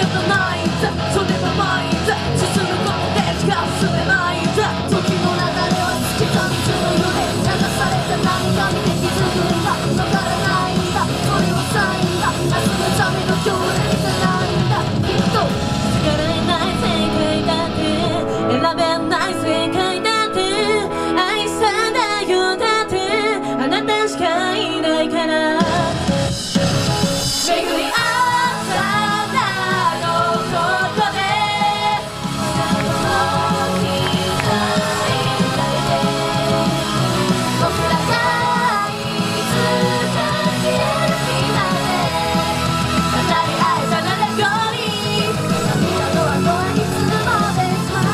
とないんだ、それは前んだ、進むことでしか進めないんだ。時の流れは好きな水のようで流された何か見て気づくんだ。わからないんだ、それはサインだ。明日のための今日でじゃないんだ。きっと疲れない世界だって選べない世界だって愛さないよだってあなたしかいないから巡り合ったのことで僕らがいつか消える日まで語り合えたならより涙の後はいつまで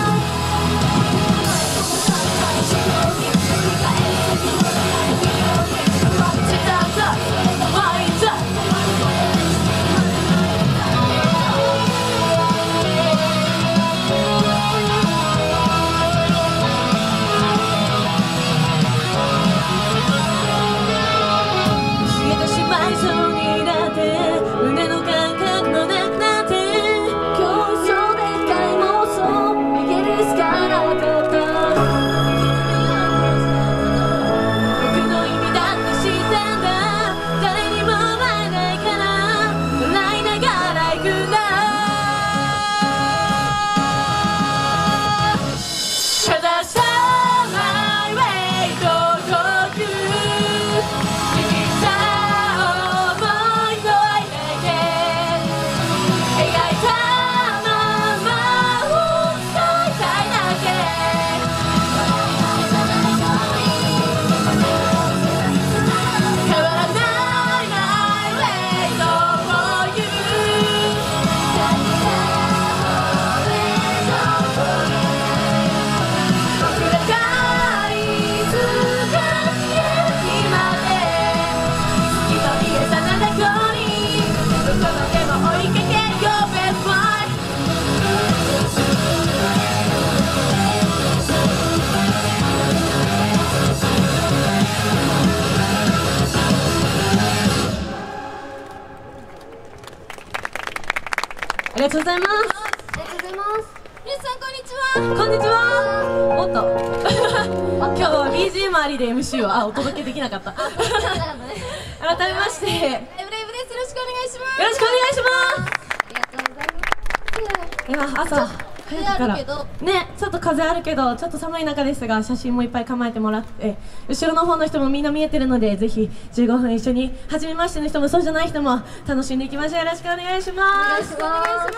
ありがとうございます。 ありがとうございます。皆さんこんにちは。 こんにちは。おっと今日は BGM ありで MC をお届けできなかった改めましてライブライブです。よろしくお願いします。 よろしくお願いします。 ありがとうございます。 いや朝早くからね、ちょっと風あるけどちょっと寒い中ですが写真もいっぱい構えてもらって後ろの方の人もみんな見えてるのでぜひ15分一緒に初めましての人もそうじゃない人も楽しんでいきましょう。よろしくお願いします。 よろしくお願いします。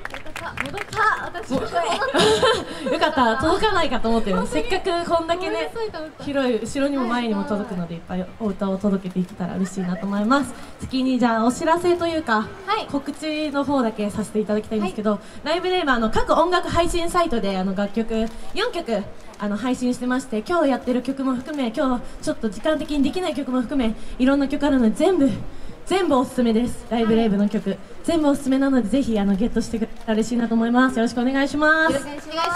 戻った私の声よかった届かないかと思ってるせっかくこんだけね広い後ろにも前にも届くのでいっぱいお歌を届けていけたら嬉しいなと思います。次にじゃあお知らせというか、告知の方だけさせていただきたいんですけど、ライブレイバーの各音楽配信サイトで楽曲4曲配信してまして、今日やってる曲も含め今日ちょっと時間的にできない曲も含めいろんな曲あるので全部おすすめです。ライブレイブの曲、全部おすすめなのでぜひゲットしてくれたら嬉しいなと思います。よろしくお願いします。 よろしくお願いします。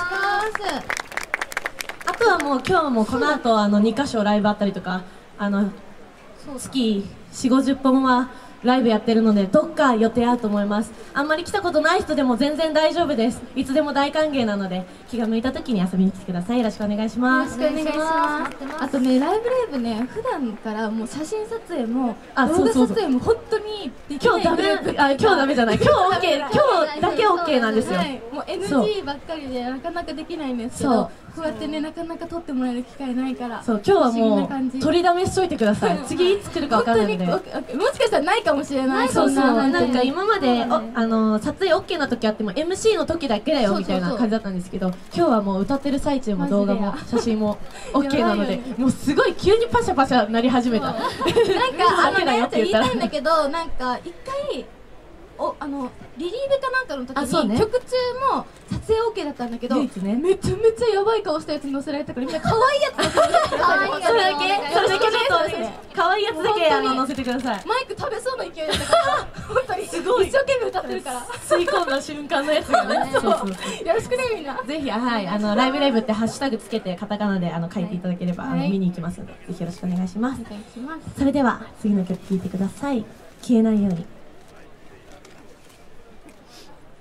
あとはもう今日もこの後2カ所ライブあったりとか月4、50本はライブやってるのでどっか予定あると思います。あんまり来たことない人でも全然大丈夫です。いつでも大歓迎なので気が向いた時に遊びに来てください。よろしくお願いします。 よろしくお願いします。あとね、ライブライブね、普段からもう写真撮影も動画撮影も本当にできないグループ。 今日ダメじゃない、今日 OK、今日だけ OK なんですよ。 もう NG ばっかりでなかなかできないんですけど、こうやってねなかなか撮ってもらえる機会ないから、 そう今日はもう取りだめしといてください。次いつ来るか分かんないので、 もしかしたらないかもしれない。 そうなんか今まで撮影 OK な時あっても MC の時だけだよみたいな感じだったんですけど、今日はもう歌ってる最中も動画も写真も OK なので、もうすごい急にパシャパシャなり始めた。なんか言いたいんだけど、なんか一回リリーベかなんかの時に曲中も撮影 OK だったんだけど、めちゃめちゃヤバい顔したやつ載せられたから、みんな可愛いやつ載せてください。それだけちょっと可愛いやつだけ載せてください。マイク食べそうな勢いだったから本当にすごい一生懸命歌ってるから吸い込んだ瞬間のやつがね。 よろしくねみんな。 ぜひライブライブってハッシュタグつけてカタカナで書いていただければ見に行きますので、ぜひよろしくお願いします。それでは次の曲聴いてください。消えないように。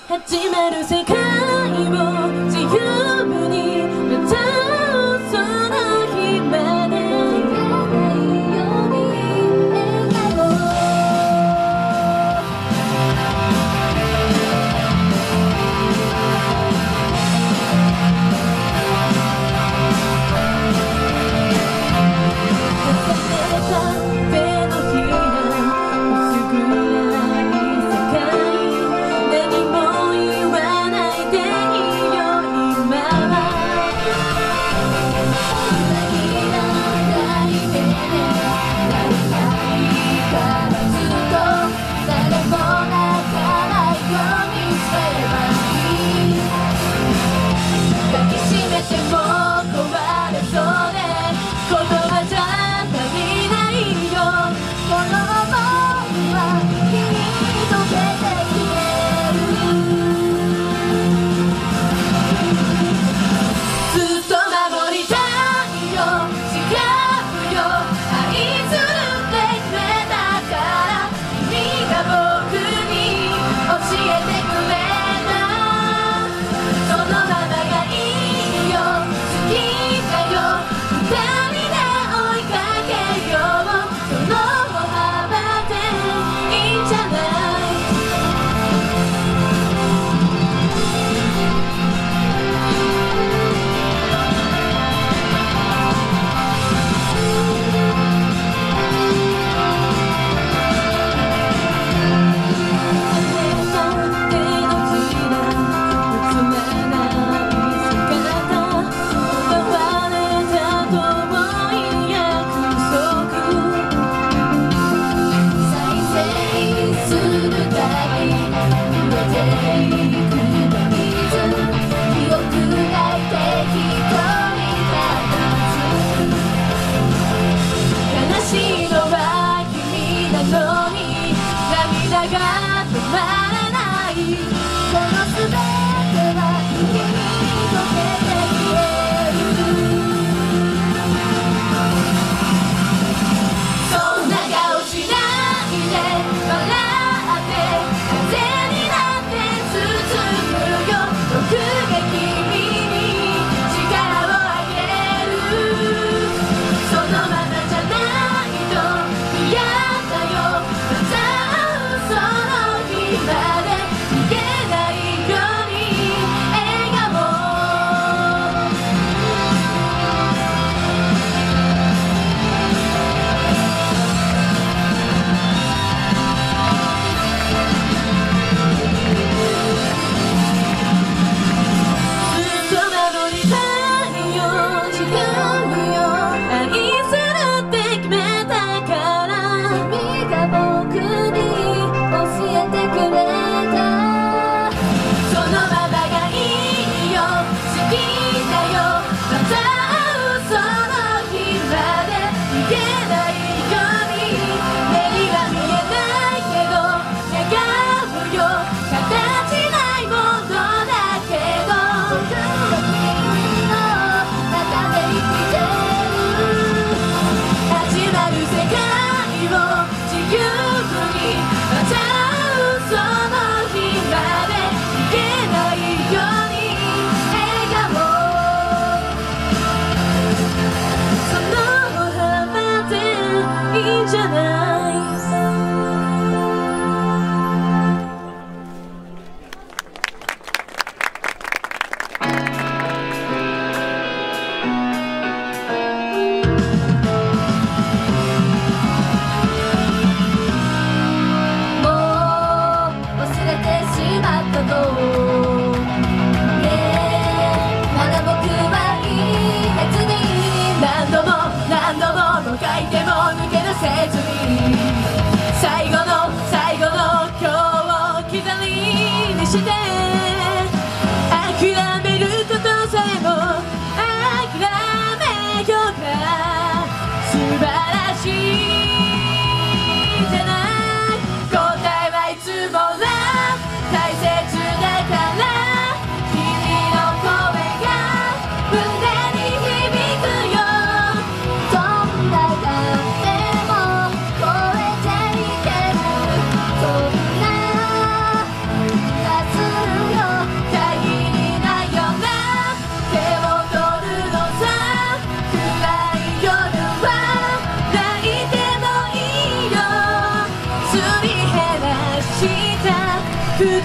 始まる世界を自由に歌うその日まで消えないように笑顔何も言わないでいいよ今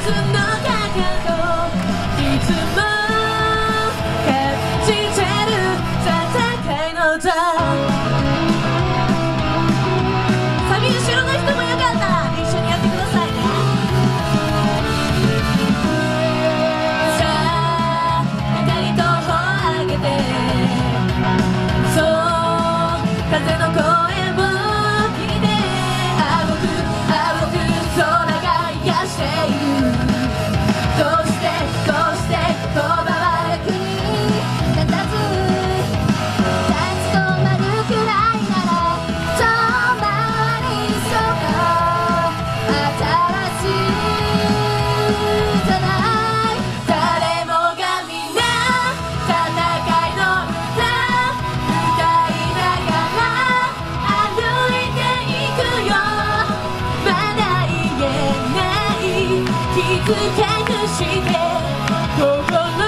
のかかといつも感じてる戦いの座サビ後ろの人もよかったら一緒にやってくださいねさあ二人と頬上げてそう風の声を聞いて青く空が癒しているどうして言葉は楽に立たず立ち止まるくらいなら止まりそうか新しいじゃない誰もがみんな戦いの歌歌いながら歩いていくよまだ言えない傷隠して心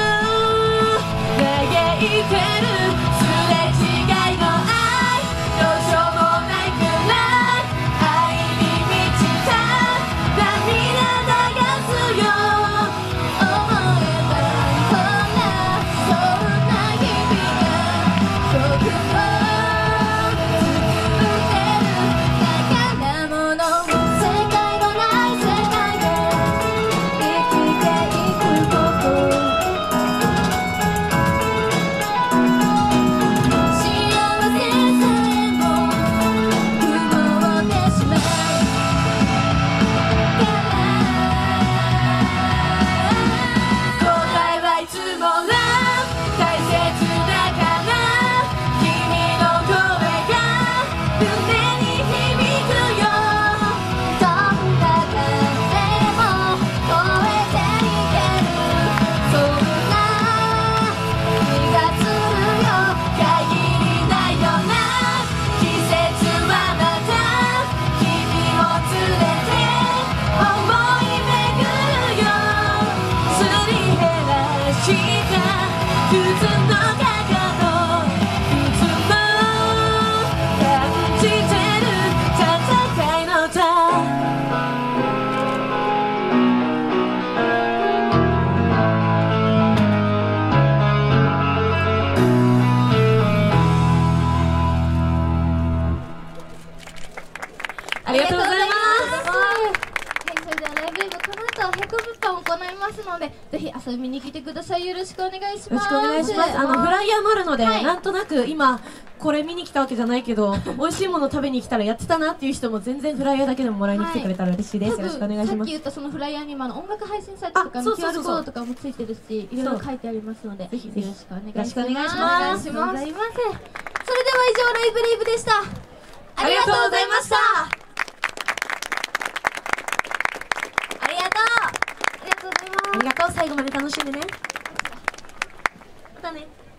嘆いてるすれ違いの愛どうしようもないくらい愛に満ちた涙流すよ思えないこんなそんな日々が僕を作ってる宝物世界のない世界で生きていくこと幸せさえも曇ってしまう答えはいつも大切だから君の声が胸に響くよどんな風も越えていけるそんな気がするよ限りないような季節はまた君を連れて思い巡るよすり減らした靴のかかといつも感じてる戦いの座ありがとうございます。 はい、それではライブイブこの後100物販を行いますのでぜひ遊びに来てくださいよろしくお願いしますよろしくお願いします。フライヤーもあるので、 はいなんとなく今これ見に来たわけじゃないけど美味しいもの食べに来たらやってたなっていう人も全然フライヤーだけでももらいに来てくれたら嬉しいです、よろしくお願いします。 さっき言ったそのフライヤーにも音楽配信サイトとかのあそうそうそう QR コードとかもついてるしいろいろ書いてありますのでぜひぜひよろしくお願いします。 よろしくお願いしますお願いします。それでは以上ライブレイブでした。 ありがとうございました。 ありがとうありがとうございます。 ありがとう、最後まで楽しんでね。またね。